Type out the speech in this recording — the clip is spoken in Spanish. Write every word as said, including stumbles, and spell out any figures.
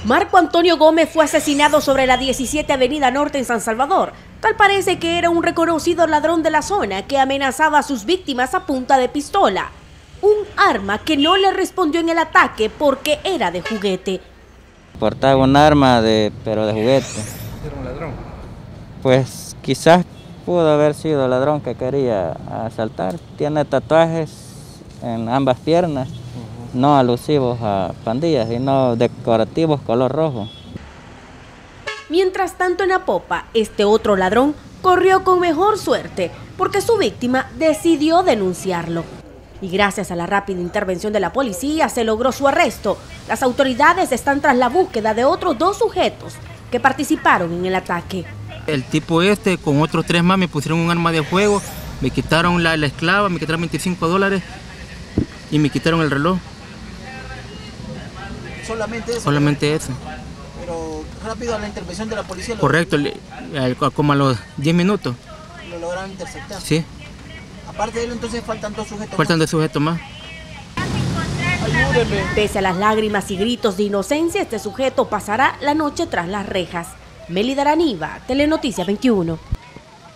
Marco Antonio Gómez fue asesinado sobre la diecisiete Avenida Norte en San Salvador. Tal parece que era un reconocido ladrón de la zona que amenazaba a sus víctimas a punta de pistola. Un arma que no le respondió en el ataque porque era de juguete. Portaba un arma, de, pero de juguete. ¿Era un ladrón? Pues quizás pudo haber sido el ladrón que quería asaltar. Tiene tatuajes en ambas piernas. No alusivos a pandillas, sino decorativos color rojo. Mientras tanto en Apopa, este otro ladrón corrió con mejor suerte porque su víctima decidió denunciarlo. Y gracias a la rápida intervención de la policía se logró su arresto. Las autoridades están tras la búsqueda de otros dos sujetos que participaron en el ataque. El tipo este con otros tres más me pusieron un arma de fuego, me quitaron la, la esclava, me quitaron veinticinco dólares y me quitaron el reloj. ¿Solamente eso? Solamente eso. Pero rápido a la intervención de la policía. Correcto, le, como a los diez minutos. ¿Lo lograron interceptar? Sí. Aparte de él, entonces faltan dos sujetos Faltan más. dos sujetos más. Ayúdenme. Pese a las lágrimas y gritos de inocencia, este sujeto pasará la noche tras las rejas. Melida Araniva, Telenoticias veintiuno.